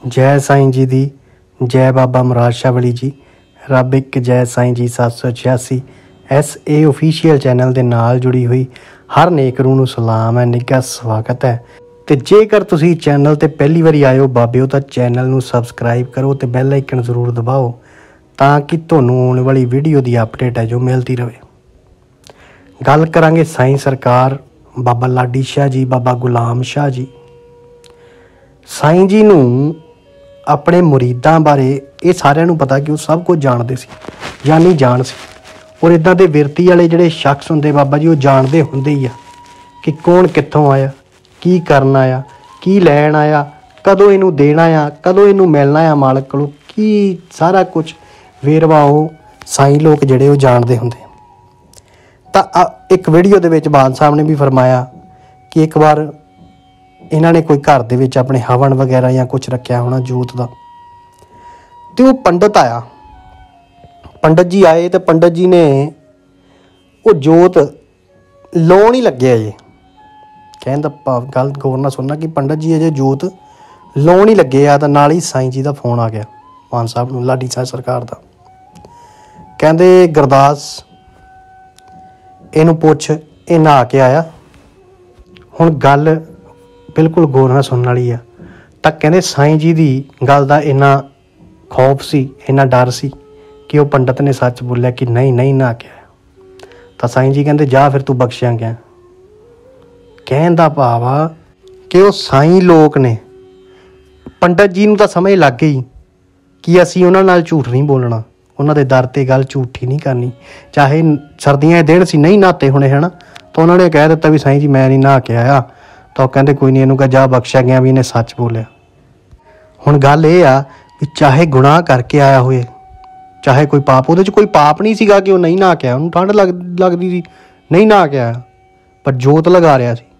जय साईं जी दी, जय बाबा मुराद शाह वली जी। रब एक जय Sai ji 786 SA official channel ਦੇ ਨਾਲ जुड़ी हुई हर नेक रूह ਨੂੰ सलाम है, निघा स्वागत है। ਤੇ ਜੇਕਰ ਤੁਸੀਂ ਚੈਨਲ ਤੇ ਪਹਿਲੀ ਵਾਰੀ ਆਏ ਹੋ ਬਾਬਿਓ ਤਾਂ ਚੈਨਲ ਨੂੰ ਸਬਸਕ੍ਰਾਈਬ ਕਰੋ ਤੇ ਬੈਲ ਆਈਕਨ ਜ਼ਰੂਰ ਦਬਾਓ ਤਾਂ ਕਿ ਤੁਹਾਨੂੰ ਆਉਣ ਵਾਲੀ ਵੀਡੀਓ ਦੀ ਅਪਡੇਟ ਹੈ ਜੋ ਮਿਲਦੀ ਰਹੇ। ਗੱਲ ਕਰਾਂਗੇ ਸਾਈਂ ਸਰਕਾਰ, ਬਾਬਾ ਲਾਡੀ ਸ਼ਾਹ ਜੀ, ਬਾਬਾ ਗੁਲਾਮ ਸ਼ਾਹ ਜੀ। ਸਾਈਂ ਜੀ ਨੂੰ ਆਪਣੇ ਮੁਰੀਦਾਂ ਬਾਰੇ ਇਹ ਸਾਰਿਆਂ ਨੂੰ ਪਤਾ ਕਿ ਉਹ ਸਭ ਕੁਝ ਜਾਣਦੇ ਸੀ, ਜਾਨੀ ਜਾਣ ਸੀ। ਔਰ ਇੱਦਾਂ ਦੇ ਵਿਰਤੀ ਵਾਲੇ ਜਿਹੜੇ ਸ਼ਖਸ ਹੁੰਦੇ ਬਾਬਾ ਜੀ, ਉਹ ਜਾਣਦੇ ਹੁੰਦੇ ਹੀ ਆ ਕਿ ਕੌਣ ਕਿੱਥੋਂ ਆਇਆ, ਕੀ ਕਰਨ ਆਇਆ, ਕੀ ਲੈਣ ਆਇਆ, ਕਦੋਂ ਇਹਨੂੰ ਦੇਣਾ ਆ, ਕਦੋਂ ਇਹਨੂੰ ਮਿਲਣਾ ਆ ਮਾਲਕ ਕੋਲੋਂ, ਕੀ ਸਾਰਾ ਕੁਝ ਵੇਰਵਾ ਉਹ ਸਾਈਂ ਲੋਕ ਜਿਹੜੇ ਉਹ ਜਾਣਦੇ ਹੁੰਦੇ। ਤਾਂ ਇੱਕ ਵੀਡੀਓ ਦੇ ਵਿੱਚ ਬਾਦ ਸਾਹਿਬ ਨੇ ਵੀ ਫਰਮਾਇਆ ਕਿ ਇੱਕ ਵਾਰ ਇਹਨਾਂ ਨੇ ਕੋਈ ਘਰ ਦੇ ਵਿੱਚ ਆਪਣੇ ਹਵਨ ਵਗੈਰਾ ਜਾਂ ਕੁਝ ਰੱਖਿਆ ਹੋਣਾ ਜੋਤ ਦਾ, ਤੇ ਉਹ ਪੰਡਤ ਆਇਆ। ਪੰਡਤ ਜੀ ਆਏ ਤੇ ਪੰਡਤ ਜੀ ਨੇ ਉਹ ਜੋਤ ਲਾਉਣ ਹੀ ਲੱਗਿਆ ਜੀ। ਕਹਿਣ ਦਾ ਭਾਵ, ਗੱਲ ਗੌਰ ਨਾਲ ਸੁਣਨਾ, ਕਿ ਪੰਡਤ ਜੀ ਅਜੇ ਜੋਤ ਲਾਉਣ ਹੀ ਲੱਗੇ ਆ ਤਾਂ ਨਾਲ ਹੀ ਸਾਈਂ ਜੀ ਦਾ ਫੋਨ ਆ ਗਿਆ ਮਾਨ ਸਾਹਿਬ ਨੂੰ, ਲਾਡੀ ਸਾਹਿਬ ਸਰਕਾਰ ਦਾ। ਕਹਿੰਦੇ ਗੁਰਦਾਸ ਇਹਨੂੰ ਪੁੱਛ ਇਹ ਨਹਾ ਕੇ ਆਇਆ। ਹੁਣ ਗੱਲ ਬਿਲਕੁਲ ਗੌਰ ਨਾਲ ਸੁਣਨ ਵਾਲੀ ਆ। ਤਾਂ ਕਹਿੰਦੇ ਸਾਈਂ ਜੀ ਦੀ ਗੱਲ ਦਾ ਇੰਨਾ ਖੌਫ ਸੀ, ਇੰਨਾ ਡਰ ਸੀ ਕਿ ਉਹ ਪੰਡਤ ਨੇ ਸੱਚ ਬੋਲਿਆ ਕਿ ਨਹੀਂ ਨਹਾ ਕੇ ਆਇਆ। ਤਾਂ ਸਾਈਂ ਜੀ ਕਹਿੰਦੇ ਜਾ ਫਿਰ ਤੂੰ ਬਖਸ਼ਿਆ ਗਿਆ। ਕਹਿਣ ਦਾ ਭਾਵ ਆ ਕਿ ਉਹ ਸਾਈਂ ਲੋਕ ਨੇ, ਪੰਡਤ ਜੀ ਨੂੰ ਤਾਂ ਸਮਝ ਲੱਗ ਗਈ ਕਿ ਅਸੀਂ ਉਹਨਾਂ ਨਾਲ ਝੂਠ ਨਹੀਂ ਬੋਲਣਾ, ਉਹਨਾਂ ਦੇ ਦਰ 'ਤੇ ਗੱਲ ਝੂਠੀ ਨਹੀਂ ਕਰਨੀ। ਚਾਹੇ ਸਰਦੀਆਂ ਦੇ ਦਿਨ ਸੀ, ਨਹੀਂ ਨਹਾਤੇ ਹੋਣੇ ਹੈ ਨਾ, ਤਾਂ ਉਹਨਾਂ ਨੇ ਕਹਿ ਦਿੱਤਾ ਵੀ ਸਾਈਂ ਜੀ ਮੈਂ ਨਹੀਂ ਨਹਾ ਕੇ ਆਇਆ। ਤਾਂ ਉਹ ਕਹਿੰਦੇ ਕੋਈ ਨਹੀਂ, ਇਹਨੂੰ ਕਹਿ ਜਾ ਬਖਸ਼ਿਆ ਗਿਆ ਵੀ ਇਹਨੇ ਸੱਚ ਬੋਲਿਆ। ਹੁਣ ਗੱਲ ਇਹ ਆ ਵੀ ਚਾਹੇ ਗੁਨਾਹ ਕਰਕੇ ਆਇਆ ਹੋਏ, ਚਾਹੇ ਕੋਈ ਪਾਪ, ਉਹਦੇ 'ਚ ਕੋਈ ਪਾਪ ਨਹੀਂ ਸੀਗਾ ਕਿ ਉਹ ਨਹੀਂ ਨਹਾ ਕੇ ਆਇਆ, ਉਹਨੂੰ ਠੰਡ ਲੱਗਦੀ ਸੀ, ਨਹੀਂ ਨਹਾ ਕੇ ਆਇਆ, ਪਰ ਜੋਤ ਲਗਾ ਰਿਹਾ ਸੀ,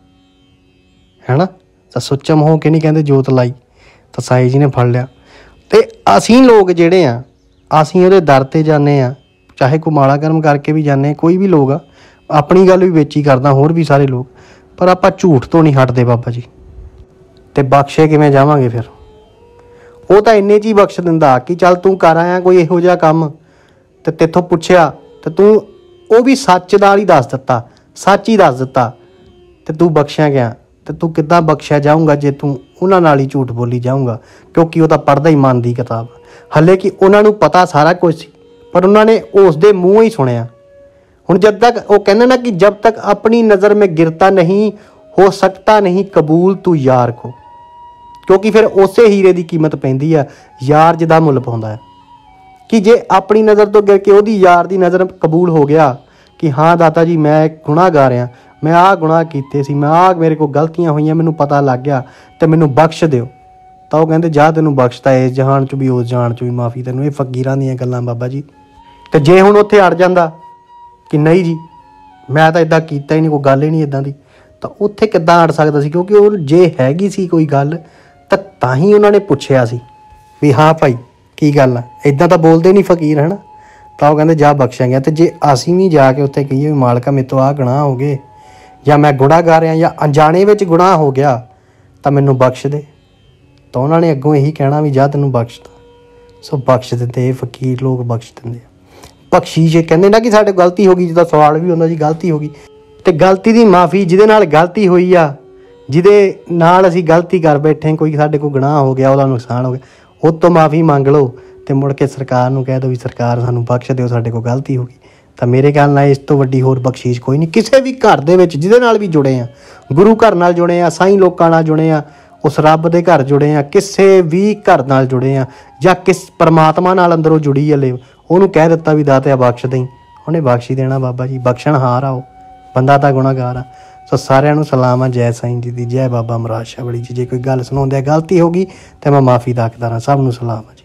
ਹੈ ਨਾ। ਤਾਂ ਸੁੱਚਮ ਹੋ ਕੇ ਨਹੀਂ ਕਹਿੰਦੇ ਜੋਤ ਲਾਈ, ਤਾਂ ਸਾਈਂ ਜੀ ਨੇ ਫੜ ਲਿਆ। ਅਤੇ ਅਸੀਂ ਲੋਕ ਜਿਹੜੇ ਆ, ਅਸੀਂ ਉਹਦੇ ਦਰ 'ਤੇ ਜਾਂਦੇ ਹਾਂ, ਚਾਹੇ ਕੋਈ ਮਾੜਾ ਕਰਮ ਕਰਕੇ ਵੀ ਜਾਂਦੇ, ਕੋਈ ਵੀ ਲੋਕ ਆ, ਆਪਣੀ ਗੱਲ ਵੀ ਵਿੱਚ ਹੀ ਕਰਦਾ, ਹੋਰ ਵੀ ਸਾਰੇ ਲੋਕ, ਪਰ ਆਪਾਂ ਝੂਠ ਤੋਂ ਨਹੀਂ ਹਟਦੇ ਬਾਬਾ ਜੀ। ਅਤੇ ਬਖਸ਼ੇ ਕਿਵੇਂ ਜਾਵਾਂਗੇ ਫਿਰ? ਉਹ ਤਾਂ ਇੰਨੇ 'ਚ ਹੀ ਬਖਸ਼ ਦਿੰਦਾ ਕਿ ਚੱਲ ਤੂੰ ਕਰ ਆਇਆ ਕੋਈ ਇਹੋ ਜਿਹਾ ਕੰਮ, ਅਤੇ ਤੇਥੋਂ ਪੁੱਛਿਆ ਅਤੇ ਤੂੰ ਉਹ ਵੀ ਸੱਚ ਨਾਲ ਹੀ ਦੱਸ ਦਿੱਤਾ, ਸੱਚ ਹੀ ਦੱਸ ਦਿੱਤਾ, ਅਤੇ ਤੂੰ ਬਖਸ਼ਿਆ ਗਿਆ। ਅਤੇ ਤੂੰ ਕਿੱਦਾਂ ਬਖਸ਼ਿਆ ਜਾਊਂਗਾ ਜੇ ਤੂੰ ਉਹਨਾਂ ਨਾਲ ਹੀ ਝੂਠ ਬੋਲੀ ਜਾਊਂਗਾ? ਕਿਉਂਕਿ ਉਹ ਤਾਂ ਪੜ੍ਹਦਾ ਹੀ ਮਨ ਦੀ ਕਿਤਾਬ, ਹਾਲੇ ਕਿ ਉਹਨਾਂ ਨੂੰ ਪਤਾ ਸਾਰਾ ਕੁਝ ਸੀ, ਪਰ ਉਹਨਾਂ ਨੇ ਉਸ ਦੇ ਮੂੰਹ ਹੀ ਸੁਣਿਆ। ਹੁਣ ਜਦ ਤੱਕ ਉਹ ਕਹਿੰਦੇ ਨਾ ਕਿ ਜਬ ਤੱਕ ਆਪਣੀ ਨਜ਼ਰ ਮੇਂ ਗਿਰਤਾ ਨਹੀਂ ਹੋ ਸਕਤਾ ਨਹੀਂ ਕਬੂਲ ਤੂੰ ਯਾਰ ਕੋ, ਕਿਉਂਕਿ ਫਿਰ ਉਸੇ ਹੀਰੇ ਦੀ ਕੀਮਤ ਪੈਂਦੀ ਆ ਯਾਰ ਜਿਹਦਾ ਮੁੱਲ ਪਾਉਂਦਾ ਹੈ। ਕਿ ਜੇ ਆਪਣੀ ਨਜ਼ਰ ਤੋਂ ਗਿਰ ਕੇ ਉਹਦੀ ਯਾਰ ਦੀ ਨਜ਼ਰ ਕਬੂਲ ਹੋ ਗਿਆ ਕਿ ਹਾਂ ਦਾਤਾ ਜੀ ਮੈਂ ਗੁਨਾਹਗਾਰ ਹਾਂ, ਮੈਂ ਆਹ ਗੁਨਾਹ ਕੀਤੇ ਸੀ, ਮੈਂ ਆਹ ਮੇਰੇ ਕੋਲ ਗਲਤੀਆਂ ਹੋਈਆਂ, ਮੈਨੂੰ ਪਤਾ ਲੱਗ ਗਿਆ ਅਤੇ ਮੈਨੂੰ ਬਖਸ਼ ਦਿਓ, ਤਾਂ ਉਹ ਕਹਿੰਦੇ ਜਾ ਤੈਨੂੰ ਬਖਸ਼ਤਾ ਇਸ ਜਹਾਨ 'ਚ ਵੀ ਉਸ ਜਹਾਨ 'ਚ ਵੀ ਮਾਫੀ ਤੈਨੂੰ। ਇਹ ਫਕੀਰਾਂ ਦੀਆਂ ਗੱਲਾਂ ਬਾਬਾ ਜੀ। ਅਤੇ ਜੇ ਹੁਣ ਉੱਥੇ ਅੜ ਜਾਂਦਾ ਕਿ ਨਹੀਂ ਜੀ ਮੈਂ ਤਾਂ ਇੱਦਾਂ ਕੀਤਾ ਹੀ ਨਹੀਂ, ਕੋਈ ਗੱਲ ਹੀ ਨਹੀਂ ਇੱਦਾਂ ਦੀ, ਤਾਂ ਉੱਥੇ ਕਿੱਦਾਂ ਅੜ ਸਕਦਾ ਸੀ? ਕਿਉਂਕਿ ਉਹ ਜੇ ਹੈਗੀ ਸੀ ਕੋਈ ਗੱਲ ਤਾਂ ਹੀ ਉਹਨਾਂ ਨੇ ਪੁੱਛਿਆ ਸੀ ਵੀ ਹਾਂ ਭਾਈ ਕੀ ਗੱਲ ਆ, ਇੱਦਾਂ ਤਾਂ ਬੋਲਦੇ ਨਹੀਂ ਫਕੀਰ, ਹੈ ਨਾ। ਤਾਂ ਉਹ ਕਹਿੰਦੇ ਜਾ ਬਖਸ਼ਿਆ ਗਿਆ। ਅਤੇ ਜੇ ਅਸੀਂ ਵੀ ਜਾ ਕੇ ਉੱਥੇ ਕਹੀਏ ਵੀ ਮਾਲਕਾ ਮੇਰੇ ਤੋਂ ਆਹ ਗੁਨਾਹ ਹੋ ਗਏ, ਜਾਂ ਮੈਂ ਗੁਨਾਹਗਾਰ ਹਾਂ, ਜਾਂ ਅਣਜਾਣੇ ਵਿੱਚ ਗੁਨਾਹ ਹੋ ਗਿਆ, ਤਾਂ ਮੈਨੂੰ ਬਖਸ਼ ਦੇ, ਤਾਂ ਉਹਨਾਂ ਨੇ ਅੱਗੋਂ ਇਹੀ ਕਹਿਣਾ ਵੀ ਜਾ ਤੈਨੂੰ ਬਖਸ਼ਦਾ। ਸੋ ਬਖਸ਼ ਦਿੰਦੇ, ਇਹ ਫਕੀਰ ਲੋਕ ਬਖਸ਼ ਦਿੰਦੇ ਆ। ਬਖਸ਼ੀਸ਼ ਕਹਿੰਦੇ ਨਾ ਕਿ ਸਾਡੇ ਗਲਤੀ ਹੋ ਗਈ, ਜਿੱਦਾਂ ਸਵਾਲ ਵੀ ਹੁੰਦਾ ਜੀ ਗਲਤੀ ਹੋ ਗਈ, ਅਤੇ ਗਲਤੀ ਦੀ ਮਾਫੀ ਜਿਹਦੇ ਨਾਲ ਗਲਤੀ ਹੋਈ ਆ, ਜਿਹਦੇ ਨਾਲ ਅਸੀਂ ਗਲਤੀ ਕਰ ਬੈਠੇ, ਕੋਈ ਸਾਡੇ ਕੋਲ ਗੁਨਾਹ ਹੋ ਗਿਆ, ਉਹਦਾ ਨੁਕਸਾਨ ਹੋ ਗਿਆ, ਉਹ ਤੋਂ ਮਾਫੀ ਮੰਗ ਲਓ ਅਤੇ ਮੁੜ ਕੇ ਸਰਕਾਰ ਨੂੰ ਕਹਿ ਦਿਓ ਵੀ ਸਰਕਾਰ ਸਾਨੂੰ ਬਖਸ਼ ਦਿਓ, ਸਾਡੇ ਕੋਲ ਗਲਤੀ ਹੋ ਗਈ। ਤਾਂ ਮੇਰੇ ਖਿਆਲ ਨਾਲ ਇਸ ਤੋਂ ਵੱਡੀ ਹੋਰ ਬਖਸ਼ੀਸ਼ ਕੋਈ ਨਹੀਂ। ਕਿਸੇ ਵੀ ਘਰ ਦੇ ਵਿੱਚ ਜਿਹਦੇ ਨਾਲ ਵੀ ਜੁੜੇ ਆ, ਗੁਰੂ ਘਰ ਨਾਲ ਜੁੜੇ ਆ, ਸਾਈਂ ਲੋਕਾਂ ਨਾਲ ਜੁੜੇ ਆ, ਉਸ ਰੱਬ ਦੇ ਘਰ ਜੁੜੇ ਆ, ਕਿਸੇ ਵੀ ਘਰ ਨਾਲ ਜੁੜੇ ਆ, ਜਾਂ ਪਰਮਾਤਮਾ ਨਾਲ ਅੰਦਰੋਂ ਜੁੜੀ ਹਲੇ, ਉਹਨੂੰ ਕਹਿ ਦਿੱਤਾ ਵੀ ਦਾਤਿਆ ਬਖਸ਼ ਦੇਈਂ, ਉਹਨੇ ਬਖਸ਼ ਹੀ ਦੇਣਾ ਬਾਬਾ ਜੀ। ਬਖਸ਼ਣਹਾਰ ਆ ਉਹ, ਬੰਦਾ ਤਾਂ ਗੁਨਾਹਗਾਰ ਆ। ਸੋ ਸਾਰਿਆਂ ਨੂੰ ਸਲਾਮ ਆ, ਜੈ ਸਾਈਂ ਜੀ ਦੀ, ਜੈ ਬਾਬਾ ਮੁਰਾਦ ਸ਼ਾਹ ਵਲੀ ਜੀ। ਜੇ ਕੋਈ ਗੱਲ ਸੁਣਾਉਂਦੇ ਗਲਤੀ ਹੋ ਗਈ ਤਾਂ ਮੈਂ ਮਾਫੀ ਦਾ ਹੱਕਦਾਰ ਹਾਂ। ਸਭ ਨੂੰ ਸਲਾਮ ਆ।